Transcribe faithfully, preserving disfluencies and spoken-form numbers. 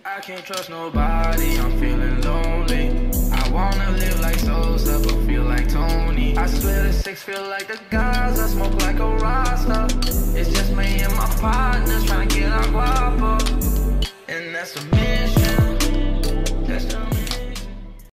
I can't trust nobody, I'm feeling lonely. I wanna live like Sosa, but feel like Tony. I swear the six feel like the guys, I smoke like a